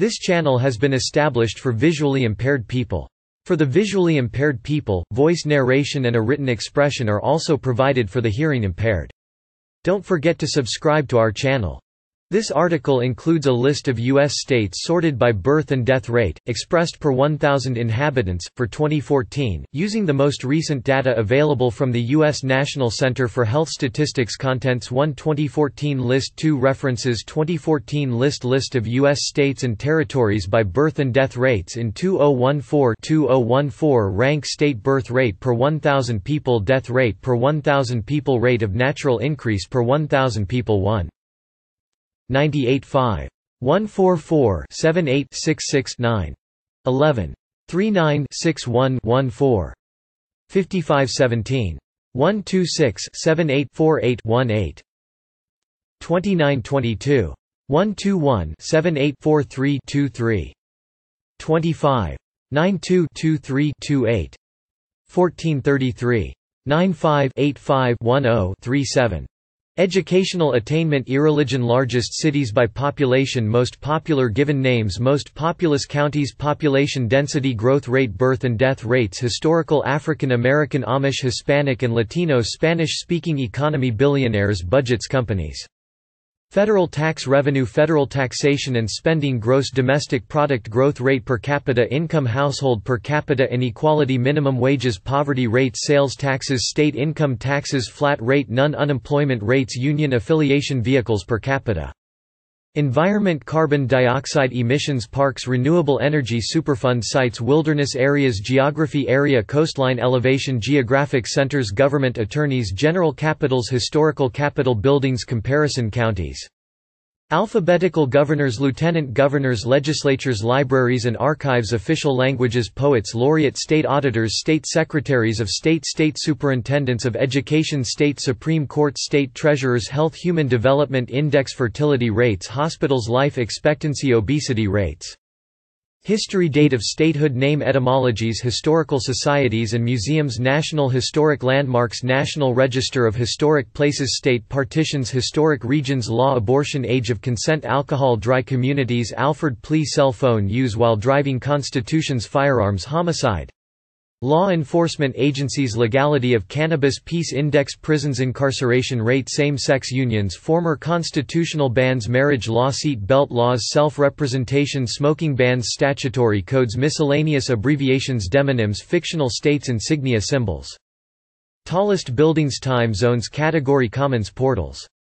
This channel has been established for visually impaired people. For the visually impaired people, voice narration and a written expression are also provided for the hearing impaired. Don't forget to subscribe to our channel. This article includes a list of U.S. states sorted by birth and death rate, expressed per 1,000 inhabitants, for 2014, using the most recent data available from the U.S. National Center for Health Statistics. Contents 1 2014 list 2 references 2014 List of U.S. states and territories by birth and death rates in 2014 Rank state birth rate per 1,000 people Death rate per 1,000 people Rate of natural increase per 1,000 people 1. 98.5. 144-78-66-9. 11. 39-61-14. 5517. 126-78-48-18. 2922. 121-78-43-23. 25. 92-23-28. 1433. 95-85-10-37. Educational attainment Irreligion Largest cities by population Most popular given names Most populous counties Population density Growth rate Birth and death rates Historical African American Amish Hispanic and Latino Spanish-speaking economy Billionaires Budgets Companies Federal tax revenue Federal taxation and spending Gross domestic product growth rate Per capita income Household per capita inequality Minimum wages Poverty rate Sales taxes State income taxes Flat rate None unemployment rates Union affiliation Vehicles per capita Environment Carbon dioxide emissions Parks Renewable energy Superfund sites Wilderness areas Geography Area Coastline elevation Geographic centers Government attorneys General capitals Historical capital buildings Comparison counties Alphabetical governors Lieutenant governors Legislatures Libraries and archives Official languages Poets Laureate State auditors State secretaries of state State superintendents of education State Supreme Court State treasurers Health Human Development Index Fertility rates Hospitals Life expectancy Obesity rates History Date of statehood Name etymologies Historical societies and museums National Historic Landmarks National Register of Historic Places State partitions Historic regions Law Abortion Age of consent Alcohol Dry communities Alford plea Cell phone use while driving Constitutions Firearms Homicide Law enforcement agencies Legality of cannabis Peace Index Prisons Incarceration rate Same-sex unions Former constitutional bans Marriage law Seat belt laws Self-representation Smoking bans Statutory codes Miscellaneous abbreviations Demonyms Fictional states Insignia symbols Tallest buildings Time zones Category Commons portals